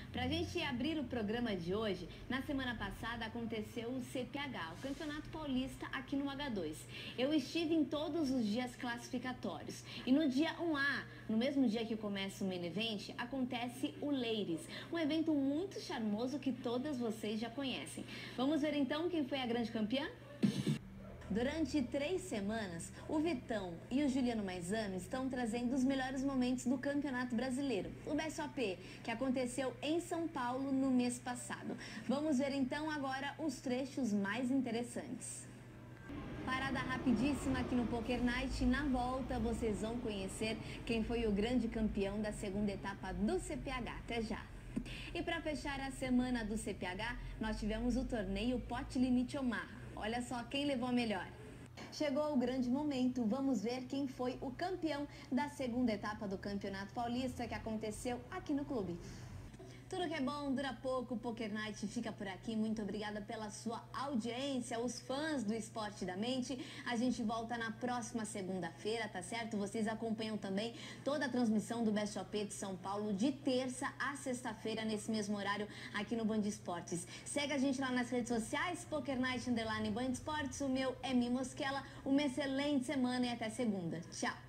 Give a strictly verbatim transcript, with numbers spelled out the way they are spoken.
Para a gente abrir o programa de hoje, na semana passada aconteceu o C P H, o Campeonato Paulista aqui no H dois. Eu estive em todos os dias classificatórios e no dia um A, no mesmo dia que começa o Main Event, acontece o Ladies, um evento muito charmoso que todas vocês já conhecem. Vamos ver então quem foi a grande campeã? Durante três semanas, o Vitão e o Juliano Maisano estão trazendo os melhores momentos do Campeonato Brasileiro, o B S O P, que aconteceu em São Paulo no mês passado. Vamos ver então agora os trechos mais interessantes. Parada rapidíssima aqui no Poker Night. Na volta vocês vão conhecer quem foi o grande campeão da segunda etapa do C P H. Até já! E para fechar a semana do C P H, nós tivemos o torneio Pot Limite Omaha. Olha só quem levou a melhor. Chegou o grande momento, vamos ver quem foi o campeão da segunda etapa do Campeonato Paulista que aconteceu aqui no clube. Tudo que é bom dura pouco, o Poker Night fica por aqui. Muito obrigada pela sua audiência, os fãs do Esporte da Mente. A gente volta na próxima segunda-feira, tá certo? Vocês acompanham também toda a transmissão do B S O P de São Paulo de terça a sexta-feira, nesse mesmo horário, aqui no Band Esportes. Segue a gente lá nas redes sociais, Poker Night Underline Band Esportes. O meu é Mi Mosquela. Uma excelente semana e até segunda. Tchau!